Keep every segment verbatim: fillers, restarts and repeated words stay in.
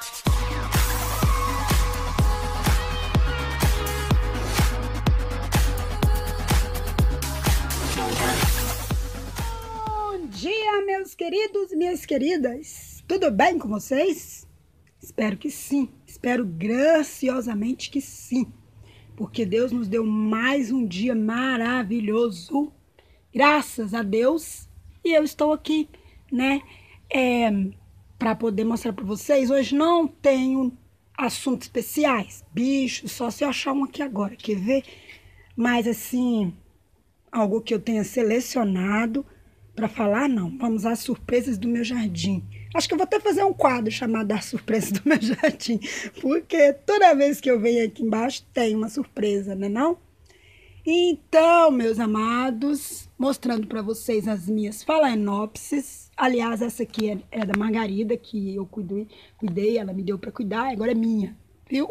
Bom dia, meus queridos e minhas queridas. Tudo bem com vocês? Espero que sim. Espero graciosamente que sim. Porque Deus nos deu mais um dia maravilhoso. Graças a Deus. E eu estou aqui, né? É, para poder mostrar para vocês. Hoje não tenho assuntos especiais. Bicho, só se eu achar um aqui agora. Quer ver? Mas assim, algo que eu tenha selecionado para falar, não. Vamos às surpresas do meu jardim. Acho que eu vou até fazer um quadro chamado As Surpresas do Meu Jardim, porque toda vez que eu venho aqui embaixo tem uma surpresa, né não? Então, meus amados, mostrando para vocês as minhas phalaenopsis. Aliás, essa aqui é, é da Margarida, que eu cuidei, cuidei, ela me deu para cuidar, agora é minha, viu?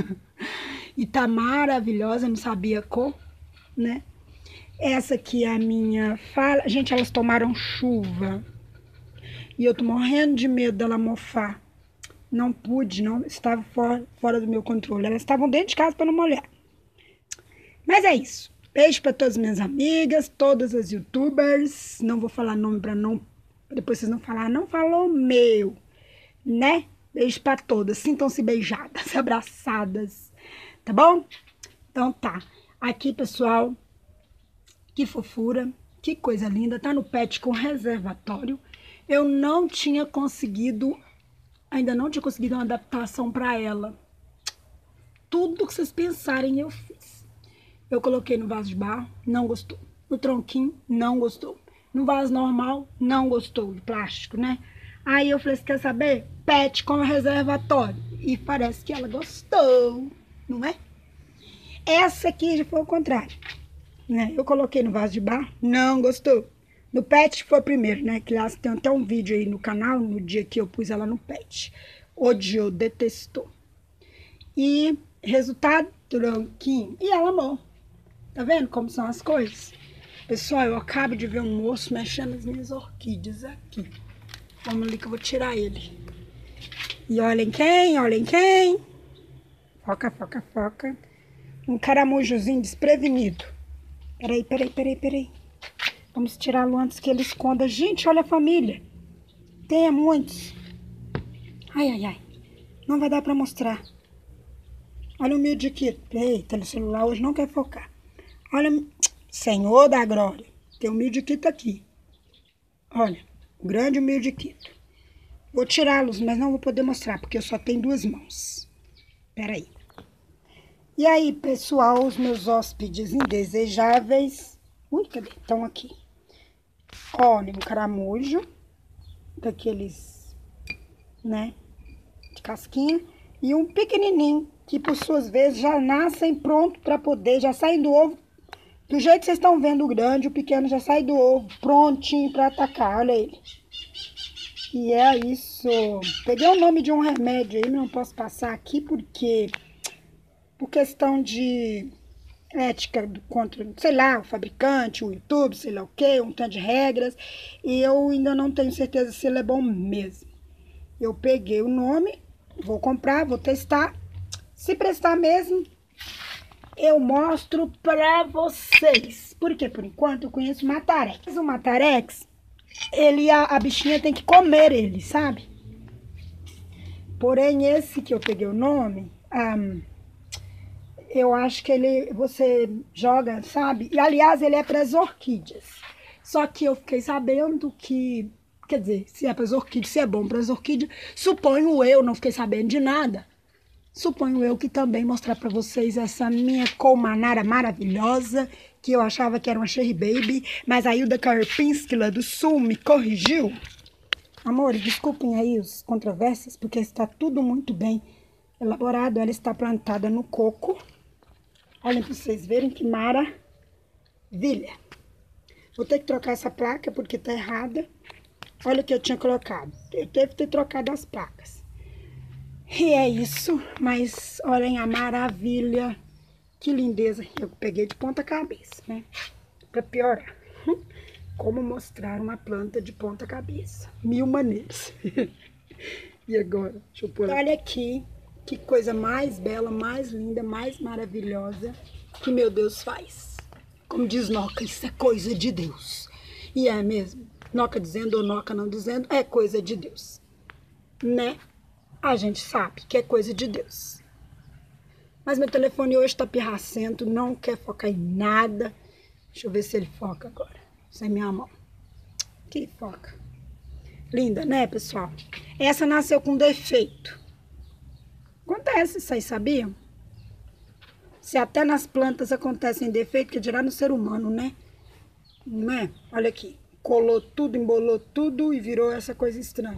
E tá maravilhosa, não sabia cor, né? Essa aqui é a minha fala. Gente, elas tomaram chuva. E eu tô morrendo de medo dela mofar. Não pude, não. Estava fora, fora do meu controle. Elas estavam dentro de casa para não molhar. Mas é isso. Beijo para todas as minhas amigas, todas as youtubers. Não vou falar nome para não... Depois vocês não falar, não falou meu. Né? Beijo para todas. Sintam-se beijadas, abraçadas. Tá bom? Então tá. Aqui, pessoal... Que fofura, que coisa linda, tá no pet com reservatório. Eu não tinha conseguido, ainda não tinha conseguido uma adaptação para ela. Tudo que vocês pensarem eu fiz. Eu coloquei no vaso de barro, não gostou. No tronquinho, não gostou. No vaso normal, não gostou, de plástico, né? Aí eu falei, você quer saber? Pet com reservatório. E parece que ela gostou, não é? Essa aqui já foi o contrário. Né? Eu coloquei no vaso de barro, não gostou. No pet foi primeiro, né? Que aliás, tem até um vídeo aí no canal, no dia que eu pus ela no pet. Odiou, detestou. E resultado, tronquinho. E ela amou. Tá vendo como são as coisas? Pessoal, eu acabo de ver um moço mexendo nas minhas orquídeas aqui. Vamos ali que eu vou tirar ele. E olhem quem, olhem quem. Foca, foca, foca. Um caramujozinho desprevenido. Peraí, peraí, peraí, peraí. Vamos tirá-lo antes que ele esconda. Gente, olha a família. Tem muitos. Ai, ai, ai. Não vai dar pra mostrar. Olha o mildiquito. Eita, o celular hoje não quer focar. Olha, Senhor da glória. Tem um mildiquito aqui. Olha, o grande mildiquito. Vou tirá-los, mas não vou poder mostrar, porque eu só tenho duas mãos. Peraí. E aí, pessoal, os meus hóspedes indesejáveis... Ui, cadê? Estão aqui. Olha, um caramujo. Daqueles, né, de casquinha. E um pequenininho, que por suas vezes já nascem pronto para poder, já saem do ovo. Do jeito que vocês estão vendo o grande, o pequeno já sai do ovo, prontinho para atacar. Olha ele. E é isso. Peguei o nome de um remédio aí, não posso passar aqui porque... Por questão de ética do contra, sei lá, o fabricante, o YouTube, sei lá o que, um tanto de regras. E eu ainda não tenho certeza se ele é bom mesmo. Eu peguei o nome, vou comprar, vou testar. Se prestar mesmo, eu mostro pra vocês. Porque por enquanto eu conheço o Matarex. O Matarex, ele, a, a bichinha tem que comer ele, sabe? Porém, esse que eu peguei o nome... Um, eu acho que ele, você joga, sabe? E, aliás, ele é para as orquídeas. Só que eu fiquei sabendo que, quer dizer, se é para as orquídeas, se é bom para as orquídeas, suponho eu, não fiquei sabendo de nada. Suponho eu que também mostrar para vocês essa minha colmanara maravilhosa, que eu achava que era uma Cherry Baby, mas a Hilda Karpinski lá do Sul me corrigiu. Amores, desculpem aí os controvérsias, porque está tudo muito bem elaborado. Ela está plantada no coco. Olhem para vocês verem que maravilha. Vou ter que trocar essa placa porque tá errada. Olha o que eu tinha colocado. Eu teve que ter trocado as placas. E é isso. Mas olhem a maravilha. Que lindeza. Eu peguei de ponta cabeça, né? Para piorar. Como mostrar uma planta de ponta cabeça. Mil maneiras. E agora? Deixa eu pôr. Olha aqui, que coisa mais bela, mais linda, mais maravilhosa que meu Deus faz. Como diz Noca, isso é coisa de Deus. E é mesmo. Noca dizendo ou Noca não dizendo, é coisa de Deus. Né? A gente sabe que é coisa de Deus. Mas meu telefone hoje tá pirracento, não quer focar em nada. Deixa eu ver se ele foca agora. Sem minha mão. Que foca. Linda, né, pessoal? Essa nasceu com defeito. Acontece, vocês sabiam? Se até nas plantas acontecem defeito, que dirá no ser humano, né? Não é? Olha aqui. Colou tudo, embolou tudo e virou essa coisa estranha.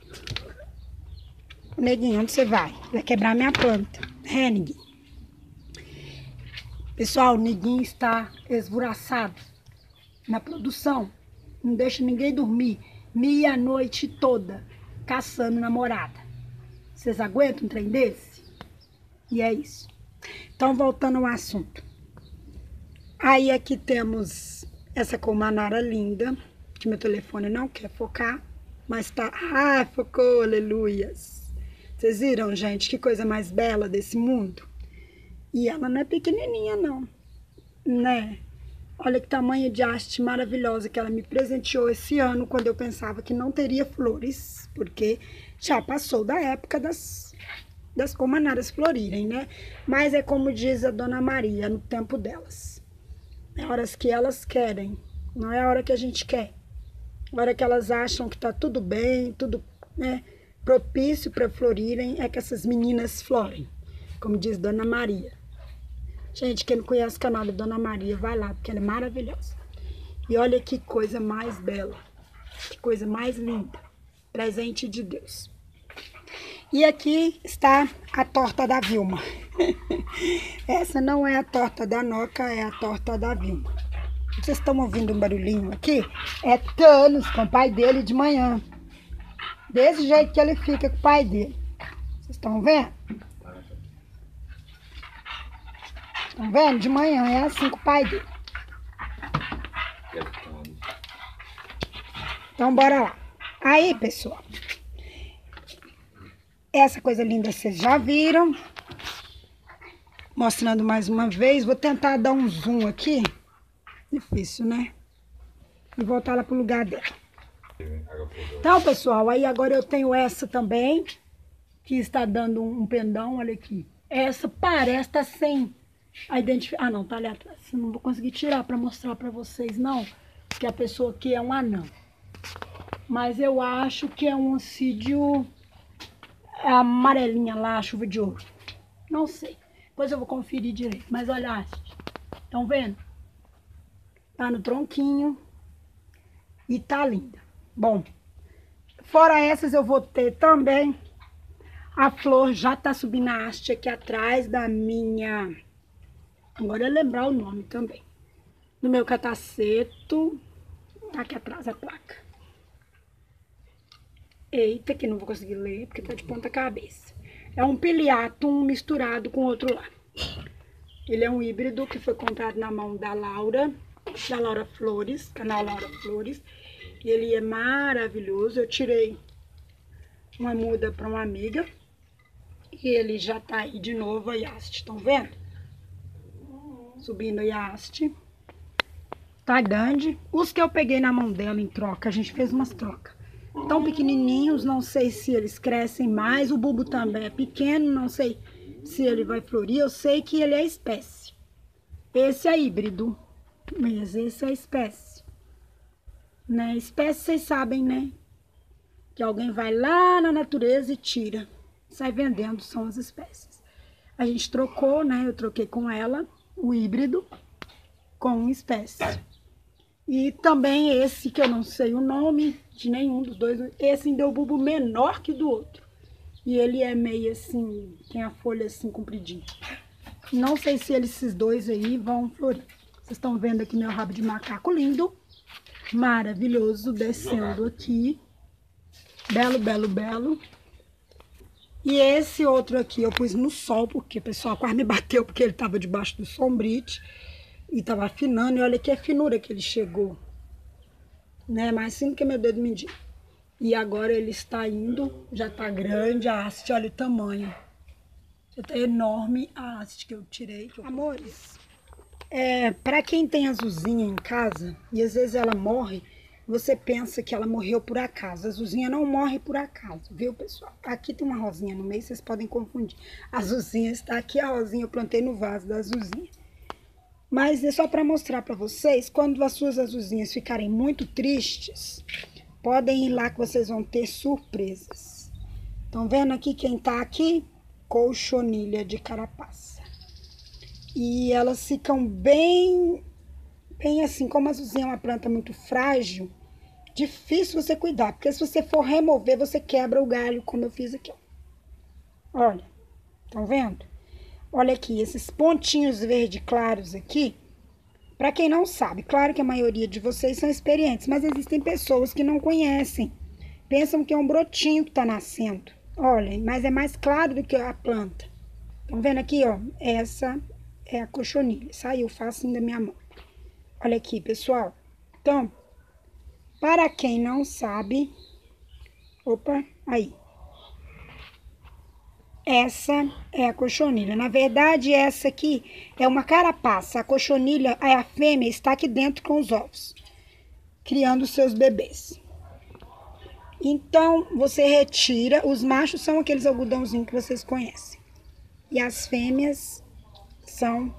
Neguinho, onde você vai? Vai quebrar minha planta. É, neguinho. Pessoal, o neguinho está esvoraçado na produção. Não deixa ninguém dormir. Meia-noite toda, caçando namorada. Vocês aguentam um trem desse? E é isso. Então, voltando ao assunto. Aí aqui temos essa colmanara linda, que meu telefone não quer focar, mas tá... Ah, focou, aleluias. Vocês viram, gente, que coisa mais bela desse mundo? E ela não é pequenininha, não, né? Olha que tamanho de haste maravilhosa que ela me presenteou esse ano, quando eu pensava que não teria flores, porque já passou da época das, das colmanaras florirem, né? Mas é como diz a Dona Maria, no tempo delas. É horas que elas querem, não é a hora que a gente quer. A hora que elas acham que tá tudo bem, tudo, né, propício para florirem, é que essas meninas florem, como diz Dona Maria. Gente, quem não conhece o canal da Dona Maria, vai lá, porque ela é maravilhosa. E olha que coisa mais bela, que coisa mais linda, presente de Deus. E aqui está a torta da Vilma. Essa não é a torta da Noca, é a torta da Vilma. Vocês estão ouvindo um barulhinho aqui? É Thanos com o pai dele de manhã. Desse jeito que ele fica com o pai dele. Vocês estão vendo? Estão vendo? De manhã é assim com o pai dele. Então, bora lá. Aí, pessoal. Essa coisa linda vocês já viram. Mostrando mais uma vez. Vou tentar dar um zoom aqui. Difícil, né? E voltar lá pro lugar dela. Então, pessoal, aí agora eu tenho essa também. Que está dando um pendão, olha aqui. Essa parece estar sem... a identificação. Ah, não, tá ali atrás. Eu não vou conseguir tirar para mostrar para vocês, não. Que a pessoa aqui é um anão. Mas eu acho que é um oncídio amarelinha lá, chuva de ouro. Não sei. Depois eu vou conferir direito. Mas olha a haste. Estão vendo? Tá no tronquinho. E tá linda. Bom, fora essas eu vou ter também. A flor já tá subindo a haste aqui atrás da minha... Agora é lembrar o nome também. No meu cataceto. Tá aqui atrás a placa. Eita, que não vou conseguir ler, porque tá de ponta cabeça. É um Piliatum misturado com outro lá. Ele é um híbrido que foi comprado na mão da Laura. Da Laura Flores, canal Laura Flores. E ele é maravilhoso. Eu tirei uma muda para uma amiga. E ele já tá aí de novo, a haste. Estão vendo? Subindo a haste. Tá grande. Os que eu peguei na mão dela em troca, a gente fez umas trocas. Tão pequenininhos, não sei se eles crescem mais. O bulbo também é pequeno, não sei se ele vai florir. Eu sei que ele é espécie. Esse é híbrido, mas esse é espécie. Né? Espécie, vocês sabem, né? Que alguém vai lá na natureza e tira. Sai vendendo, são as espécies. A gente trocou, né? Eu troquei com ela o híbrido com espécie. E também esse que eu não sei o nome de nenhum dos dois. Esse deu o bulbo menor que do outro. E ele é meio assim, tem a folha assim compridinha. Não sei se eles, esses dois aí vão florir. Vocês estão vendo aqui meu rabo de macaco lindo. Maravilhoso, descendo aqui. Belo, belo, belo. E esse outro aqui eu pus no sol, porque o pessoal quase me bateu, porque ele estava debaixo do sombrite. E tava afinando, e olha que a finura que ele chegou. Né? Mais fino que meu dedo mindinho. E agora ele está indo, já está grande a haste, olha o tamanho. Já está enorme a haste que eu tirei. Que eu... Amores, é, para quem tem azulzinha em casa, e às vezes ela morre, você pensa que ela morreu por acaso. A azulzinha não morre por acaso, viu, pessoal? Aqui tem uma rosinha no meio, vocês podem confundir. A azulzinha está aqui, a rosinha eu plantei no vaso da azulzinha. Mas é só para mostrar para vocês, quando as suas azulzinhas ficarem muito tristes, podem ir lá que vocês vão ter surpresas. Estão vendo aqui quem tá aqui? Cochonilha de carapaça. E elas ficam bem, bem assim, como a azulzinha é uma planta muito frágil, difícil você cuidar, porque se você for remover, você quebra o galho, como eu fiz aqui, ó. Olha, estão vendo? Olha aqui, esses pontinhos verde claros aqui, para quem não sabe, claro que a maioria de vocês são experientes, mas existem pessoas que não conhecem, pensam que é um brotinho que está nascendo. Olha, mas é mais claro do que a planta. Estão vendo aqui, ó? Essa é a cochonilha, saiu facinho da minha mão. Olha aqui, pessoal. Então, para quem não sabe, opa, aí. Essa é a cochonilha. Na verdade, essa aqui é uma carapaça. A cochonilha, a fêmea, está aqui dentro com os ovos, criando seus bebês. Então, você retira. Os machos são aqueles algodãozinhos que vocês conhecem. E as fêmeas são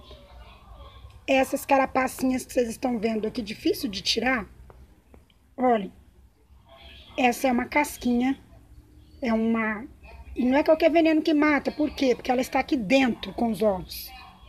essas carapacinhas que vocês estão vendo aqui, difícil de tirar. Olhem, essa é uma casquinha, é uma... E não é qualquer veneno que mata, por quê? Porque ela está aqui dentro com os ovos.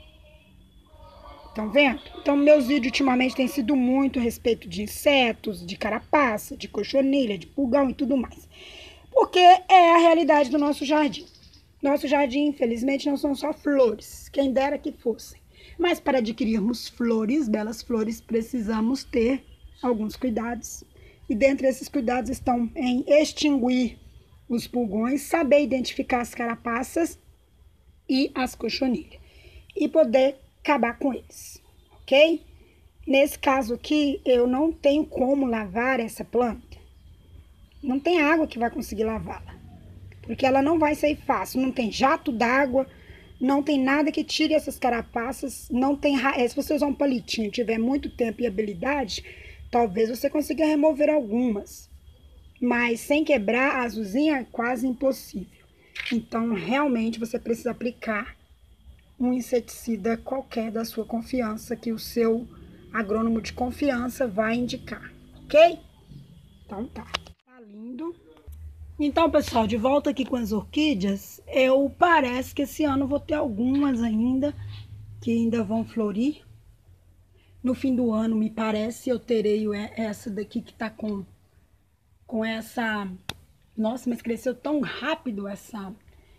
Estão vendo? Então, meus vídeos ultimamente têm sido muito a respeito de insetos, de carapaça, de cochonilha, de pulgão e tudo mais. Porque é a realidade do nosso jardim. Nosso jardim, infelizmente, não são só flores, quem dera que fossem. Mas para adquirirmos flores, belas flores, precisamos ter alguns cuidados. E dentre esses cuidados estão em extinguir os pulgões, saber identificar as carapaças e as cochonilhas. E poder acabar com eles, ok? Nesse caso aqui, eu não tenho como lavar essa planta. Não tem água que vai conseguir lavá-la. Porque ela não vai sair fácil. Não tem jato d'água, não tem nada que tire essas carapaças, não tem ra... Se você usar um palitinho e tiver muito tempo e habilidade, talvez você consiga remover algumas. Mas sem quebrar a azulzinha é quase impossível. Então, realmente, você precisa aplicar um inseticida qualquer da sua confiança, que o seu agrônomo de confiança vai indicar, ok? Então tá. Tá lindo. Então, pessoal, de volta aqui com as orquídeas, eu parece que esse ano vou ter algumas ainda, que ainda vão florir. No fim do ano, me parece, eu terei essa daqui que tá com, com essa... Nossa, mas cresceu tão rápido essa,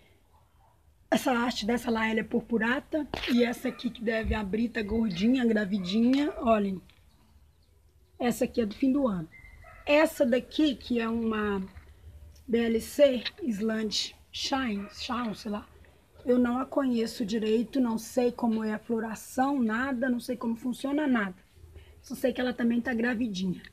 essa haste dessa Laélia purpurata. E essa aqui que deve abrir, tá gordinha, gravidinha, olhem. Essa aqui é do fim do ano. Essa daqui, que é uma... B L C, Island Shine, Shine, sei lá. Eu não a conheço direito, não sei como é a floração, nada, não sei como funciona nada. Só sei que ela também tá gravidinha.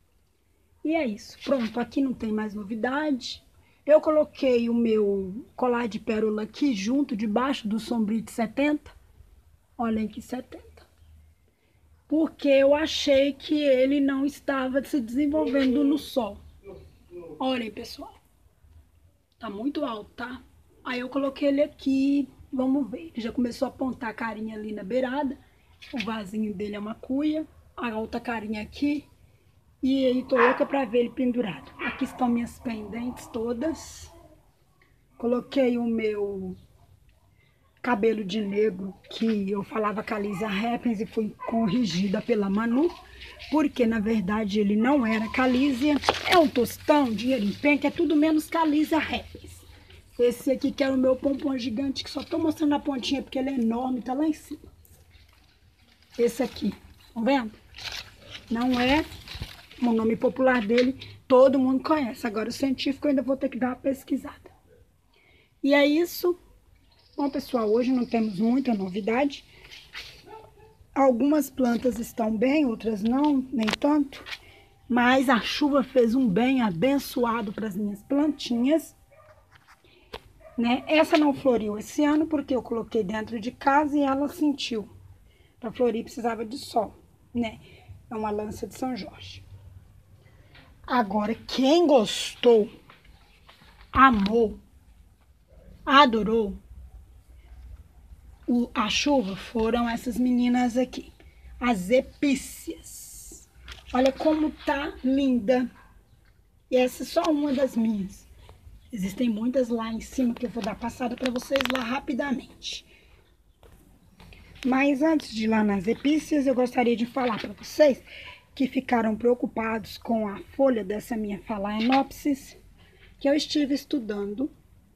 E é isso. Pronto, aqui não tem mais novidade. Eu coloquei o meu colar de pérola aqui junto, debaixo do Sombrite setenta. Olhem que setenta. Porque eu achei que ele não estava se desenvolvendo no sol. Olhem, pessoal. Tá muito alto, tá? Aí eu coloquei ele aqui, vamos ver. Ele já começou a apontar a carinha ali na beirada. O vasinho dele é uma cuia. A outra carinha aqui. E aí tô louca pra ver ele pendurado. Aqui estão minhas pendentes todas. Coloquei o meu cabelo de negro, que eu falava Calísia Repens e fui corrigida pela Manu. Porque, na verdade, ele não era Calísia. É um tostão, dinheiro em penca, é tudo menos Calísia Repens. Esse aqui que era o meu pompom gigante, que só tô mostrando a pontinha porque ele é enorme, tá lá em cima. Esse aqui, estão vendo? Não é o nome popular dele, todo mundo conhece. Agora, o científico eu ainda vou ter que dar uma pesquisada. E é isso. Bom, pessoal, hoje não temos muita novidade. Algumas plantas estão bem, outras não, nem tanto. Mas a chuva fez um bem abençoado para as minhas plantinhas, né? Essa não floriu esse ano porque eu coloquei dentro de casa e ela sentiu. Para florir precisava de sol, né? É uma lança de São Jorge. Agora, quem gostou, amou, adorou o, a chuva foram essas meninas aqui, as epícias. Olha como tá linda. E essa é só uma das minhas. Existem muitas lá em cima que eu vou dar passada para vocês lá rapidamente. Mas antes de ir lá nas epícias, eu gostaria de falar para vocês que ficaram preocupados com a folha dessa minha Phalaenopsis, que eu estive estudando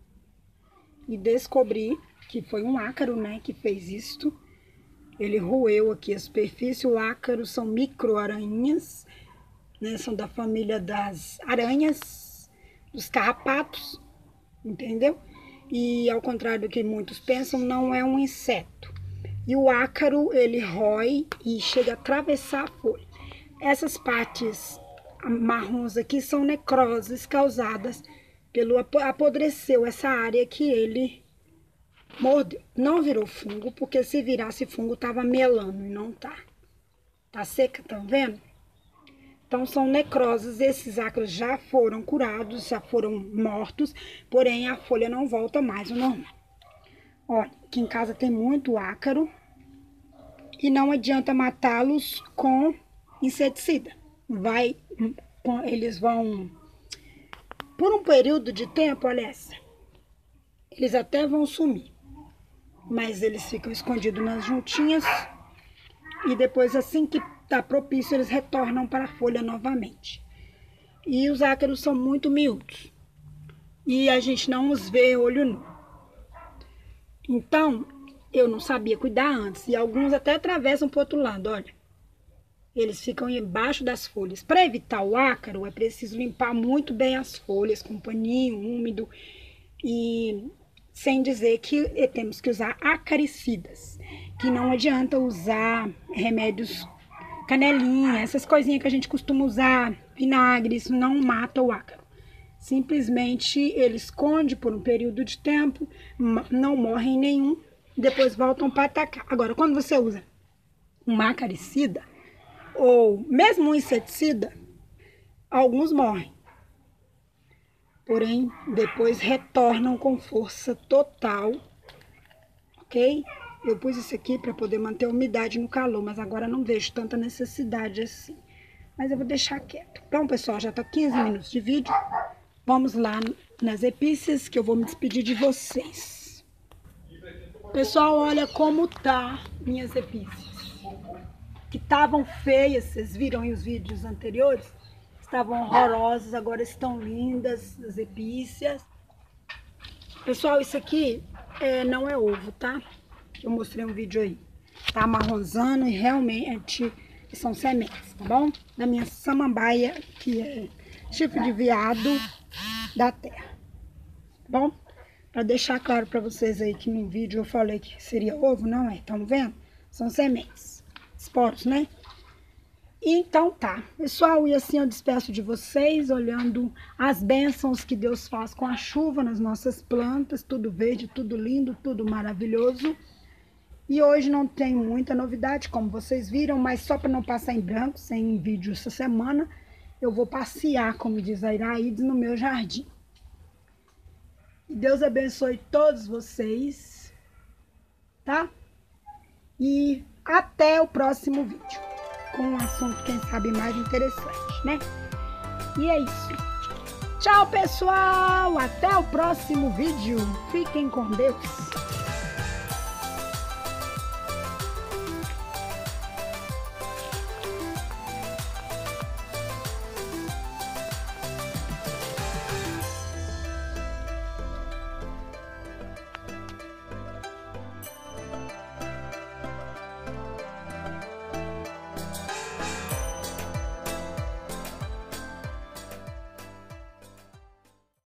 e descobri que foi um ácaro, né, que fez isto. Ele roeu aqui a superfície. O ácaro são micro-aranhas, né, são da família das aranhas, dos carrapatos, entendeu? E ao contrário do que muitos pensam, não é um inseto. E o ácaro, ele rói e chega a atravessar a folha. Essas partes marrons aqui são necroses causadas pelo apodreceu, essa área que ele mordeu. Não virou fungo, porque se virasse fungo tava melando e não tá. Tá seca, tá vendo? Então são necroses, esses ácaros já foram curados, já foram mortos, porém a folha não volta mais ao normal. Olha, aqui em casa tem muito ácaro e não adianta matá-los com inseticida. Vai, eles vão, por um período de tempo, olha essa, eles até vão sumir, mas eles ficam escondidos nas juntinhas e depois, assim que tá propício, eles retornam para a folha novamente. E os ácaros são muito miúdos e a gente não os vê olho nu. Então, eu não sabia cuidar antes. E alguns até atravessam para o outro lado, olha. Eles ficam embaixo das folhas. Para evitar o ácaro, é preciso limpar muito bem as folhas com um paninho úmido. E sem dizer que temos que usar acaricidas. Que não adianta usar remédios, canelinha, essas coisinhas que a gente costuma usar, vinagre, isso não mata o ácaro. Simplesmente ele esconde por um período de tempo, não morrem nenhum, depois voltam para atacar. Agora, quando você usa uma acaricida, ou mesmo um inseticida, alguns morrem. Porém, depois retornam com força total, ok? Eu pus isso aqui para poder manter a umidade no calor, mas agora não vejo tanta necessidade assim. Mas eu vou deixar quieto. Então, pessoal, já está quinze minutos de vídeo. Vamos lá nas epícias que eu vou me despedir de vocês. Pessoal, olha como tá minhas epícias. Que estavam feias, vocês viram aí os vídeos anteriores? Estavam horrorosas, agora estão lindas as epícias. Pessoal, isso aqui é, não é ovo, tá? Eu mostrei um vídeo aí. Tá amarronzando e realmente são sementes, tá bom? Da minha samambaia, que é chifre de veado da terra, tá bom? Para deixar claro para vocês aí que no vídeo eu falei que seria ovo, não é? Estão vendo? São sementes, esporos, né? Então tá, pessoal, e assim eu despeço de vocês, olhando as bênçãos que Deus faz com a chuva nas nossas plantas, tudo verde, tudo lindo, tudo maravilhoso. E hoje não tem muita novidade, como vocês viram, mas só para não passar em branco, sem vídeo essa semana, eu vou passear, como diz a Iraídes, no meu jardim. Deus abençoe todos vocês, tá? E até o próximo vídeo, com um assunto, quem sabe, mais interessante, né? E é isso. Tchau, pessoal! Até o próximo vídeo. Fiquem com Deus.